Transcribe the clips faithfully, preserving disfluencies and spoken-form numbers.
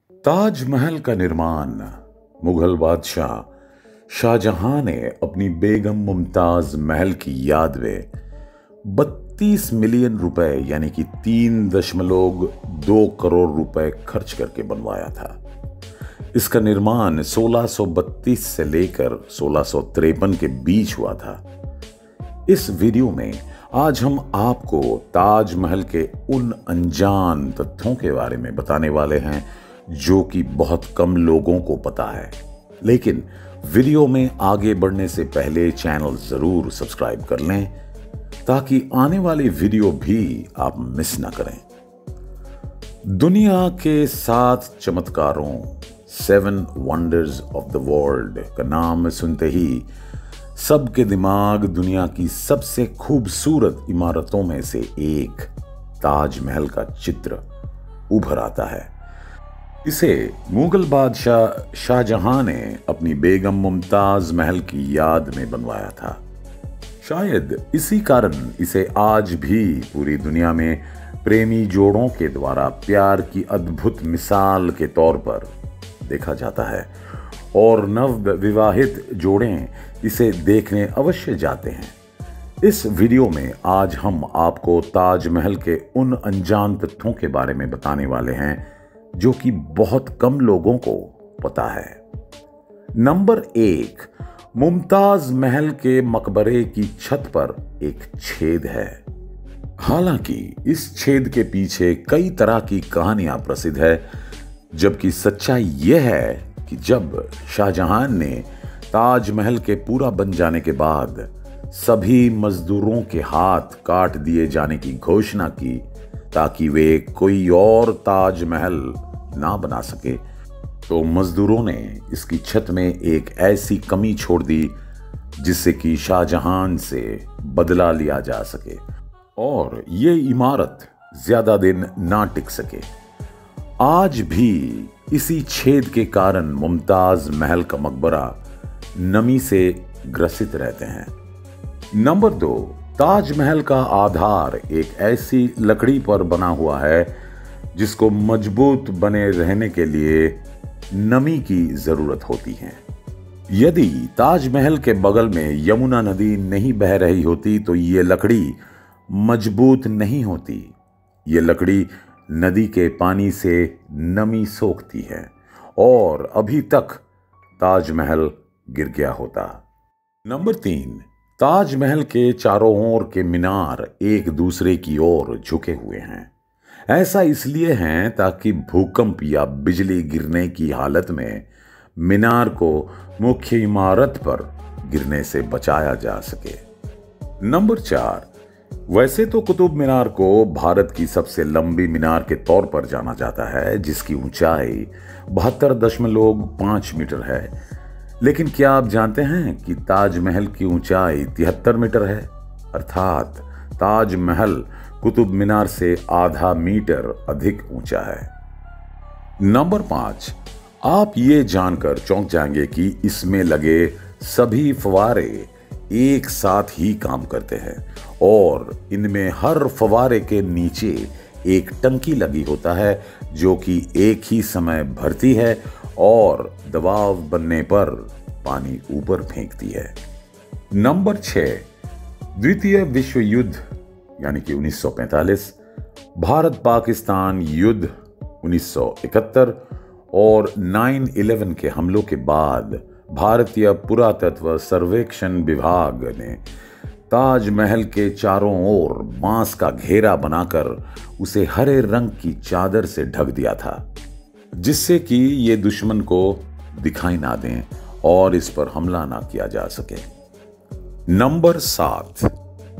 ताजमहल का निर्माण मुगल बादशाह शाहजहां ने अपनी बेगम मुमताज महल की याद में बत्तीस मिलियन रुपए यानी कि तीन दशमलव दो करोड़ रुपए खर्च करके बनवाया था। इसका निर्माण सोलह सौ बत्तीस से लेकर सोलह सौ तिरपन के बीच हुआ था। इस वीडियो में आज हम आपको ताजमहल के उन अनजान तथ्यों के बारे में बताने वाले हैं जो कि बहुत कम लोगों को पता है। लेकिन वीडियो में आगे बढ़ने से पहले चैनल जरूर सब्सक्राइब कर लें ताकि आने वाली वीडियो भी आप मिस ना करें। दुनिया के सात चमत्कारों seven wonders of the world का नाम सुनते ही सबके दिमाग दुनिया की सबसे खूबसूरत इमारतों में से एक ताजमहल का चित्र उभर आता है। इसे मुगल बादशाह शाहजहां ने अपनी बेगम मुमताज महल की याद में बनवाया था। शायद इसी कारण इसे आज भी पूरी दुनिया में प्रेमी जोड़ों के द्वारा प्यार की अद्भुत मिसाल के तौर पर देखा जाता है और नव विवाहित जोड़े इसे देखने अवश्य जाते हैं। इस वीडियो में आज हम आपको ताजमहल के उन अनजान तथ्यों के बारे में बताने वाले हैं जो कि बहुत कम लोगों को पता है। नंबर एक, मुमताज महल के मकबरे की छत पर एक छेद है। हालांकि इस छेद के पीछे कई तरह की कहानियां प्रसिद्ध है, जबकि सच्चाई यह है कि जब शाहजहां ने ताजमहल के पूरा बन जाने के बाद सभी मजदूरों के हाथ काट दिए जाने की घोषणा की ताकि वे कोई और ताजमहल ना बना सके, तो मजदूरों ने इसकी छत में एक ऐसी कमी छोड़ दी जिससे कि शाहजहां से बदला लिया जा सके और ये इमारत ज्यादा दिन ना टिक सके। आज भी इसी छेद के कारण मुमताज महल का मकबरा नमी से ग्रसित रहते हैं। नंबर दो, ताजमहल का आधार एक ऐसी लकड़ी पर बना हुआ है जिसको मजबूत बने रहने के लिए नमी की जरूरत होती है। यदि ताजमहल के बगल में यमुना नदी नहीं बह रही होती तो ये लकड़ी मजबूत नहीं होती। ये लकड़ी नदी के पानी से नमी सोखती है और अभी तक ताजमहल गिर गया होता। नंबर तीन, ताजमहल के चारों ओर के मीनार एक दूसरे की ओर झुके हुए हैं। ऐसा इसलिए है ताकि भूकंप या बिजली गिरने की हालत में मीनार को मुख्य इमारत पर गिरने से बचाया जा सके। नंबर चार, वैसे तो कुतुब मीनार को भारत की सबसे लंबी मीनार के तौर पर जाना जाता है, जिसकी ऊंचाई बहत्तर दशमलव पांच मीटर है। लेकिन क्या आप जानते हैं कि ताजमहल की ऊंचाई तिहत्तर मीटर है, अर्थात ताजमहल कुतुब मीनार से आधा मीटर अधिक ऊंचा है। नंबर पांच, आप ये जानकर चौंक जाएंगे कि इसमें लगे सभी फव्वारे एक साथ ही काम करते हैं और इनमें हर फव्वारे के नीचे एक टंकी लगी होता है जो कि एक ही समय भरती है और दबाव बनने पर पानी ऊपर फेंकती है। नंबर छह, द्वितीय विश्व युद्ध यानी कि उन्नीस सौ पैंतालीस, भारत पाकिस्तान युद्ध उन्नीस सौ इकहत्तर और नौ ग्यारह के हमलों के बाद भारतीय पुरातत्व सर्वेक्षण विभाग ने ताजमहल के चारों ओर बांस का घेरा बनाकर उसे हरे रंग की चादर से ढक दिया था, जिससे कि ये दुश्मन को दिखाई ना दें और इस पर हमला ना किया जा सके। नंबर सात,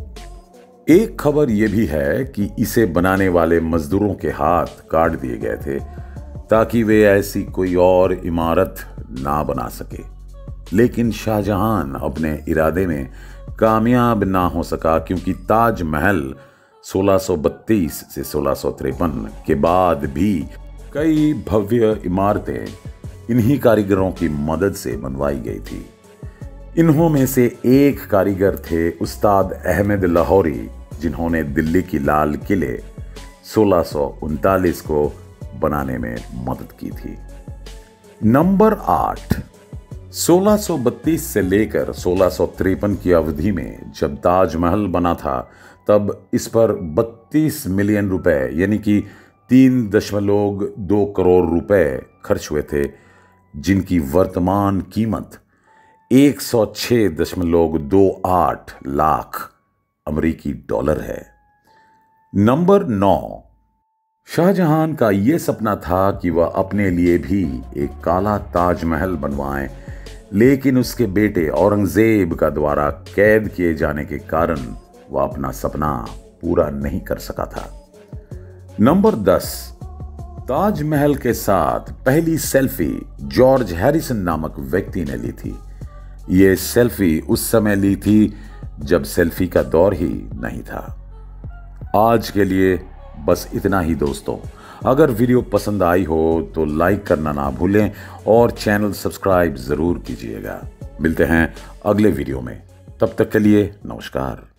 एक खबर यह भी है कि इसे बनाने वाले मजदूरों के हाथ काट दिए गए थे ताकि वे ऐसी कोई और इमारत ना बना सके। लेकिन शाहजहां अपने इरादे में कामयाब ना हो सका क्योंकि ताजमहल सोलह सौ बत्तीस से सोलह सौ तिरपन के बाद भी कई भव्य इमारतें इन्हीं कारीगरों की मदद से बनवाई गई थी। इन्हों में से एक कारीगर थे उस्ताद अहमद लाहौरी, जिन्होंने दिल्ली की लाल किले सोलह सौ उनतालीस को बनाने में मदद की थी। नंबर आठ, सोलह सौ बत्तीस से लेकर सोलह सौ तिरपन की अवधि में जब ताजमहल बना था, तब इस पर बत्तीस मिलियन रुपए यानी कि तीन दशमलव दो करोड़ रुपए खर्च हुए थे, जिनकी वर्तमान कीमत एक सौ छह दशमलव दो आठ लाख अमेरिकी डॉलर है। नंबर नौ, शाहजहां का यह सपना था कि वह अपने लिए भी एक काला ताजमहल बनवाएं, लेकिन उसके बेटे औरंगजेब का द्वारा कैद किए जाने के कारण वह अपना सपना पूरा नहीं कर सका था। नंबर दस, ताजमहल के साथ पहली सेल्फी जॉर्ज हैरिसन नामक व्यक्ति ने ली थी। यह सेल्फी उस समय ली थी जब सेल्फी का दौर ही नहीं था। आज के लिए बस इतना ही दोस्तों। अगर वीडियो पसंद आई हो तो लाइक करना ना भूलें और चैनल सब्सक्राइब जरूर कीजिएगा। मिलते हैं अगले वीडियो में, तब तक के लिए नमस्कार।